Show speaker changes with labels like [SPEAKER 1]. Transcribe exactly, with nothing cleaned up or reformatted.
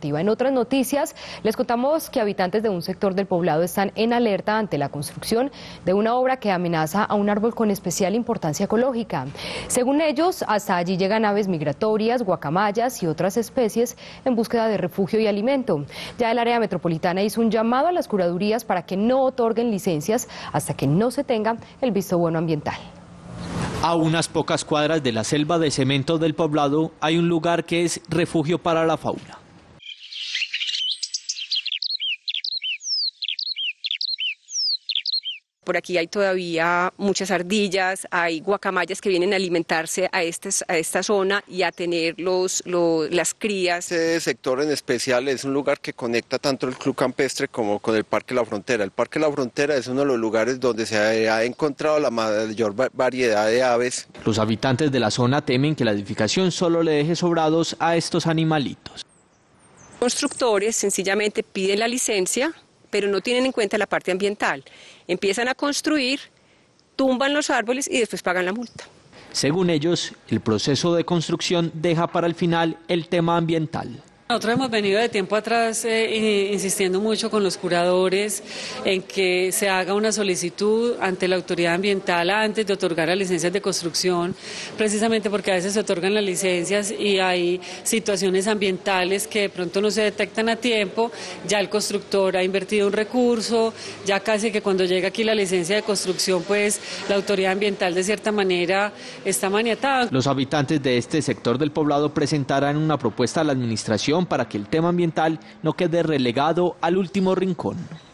[SPEAKER 1] deportiva. En otras noticias, les contamos que habitantes de un sector del poblado están en alerta ante la construcción de una obra que amenaza a un árbol con especial importancia ecológica. Según ellos, hasta allí llegan aves migratorias, guacamayas y otras especies en búsqueda de refugio y alimento. Ya el área metropolitana hizo un llamado a las curadurías para que no otorguen licencias hasta que no se tenga el visto bueno ambiental.
[SPEAKER 2] A unas pocas cuadras de la selva de cemento del poblado hay un lugar que es refugio para la fauna.
[SPEAKER 3] Por aquí hay todavía muchas ardillas, hay guacamayas que vienen a alimentarse a, este, a esta zona y a tener los, los, las crías.
[SPEAKER 4] Este sector en especial es un lugar que conecta tanto el Club Campestre como con el Parque La Frontera. El Parque La Frontera es uno de los lugares donde se ha encontrado la mayor variedad de aves.
[SPEAKER 2] Los habitantes de la zona temen que la edificación solo le deje sobrados a estos animalitos.
[SPEAKER 3] Constructores sencillamente piden la licencia, pero no tienen en cuenta la parte ambiental. Empiezan a construir, tumban los árboles y después pagan la multa.
[SPEAKER 2] Según ellos, el proceso de construcción deja para el final el tema ambiental.
[SPEAKER 5] Nosotros hemos venido de tiempo atrás eh, insistiendo mucho con los curadores en que se haga una solicitud ante la autoridad ambiental antes de otorgar las licencias de construcción, precisamente porque a veces se otorgan las licencias y hay situaciones ambientales que de pronto no se detectan a tiempo, ya el constructor ha invertido un recurso, ya casi que cuando llega aquí la licencia de construcción, pues la autoridad ambiental de cierta manera está maniatada.
[SPEAKER 2] Los habitantes de este sector del poblado presentarán una propuesta a la administración para que el tema ambiental no quede relegado al último rincón.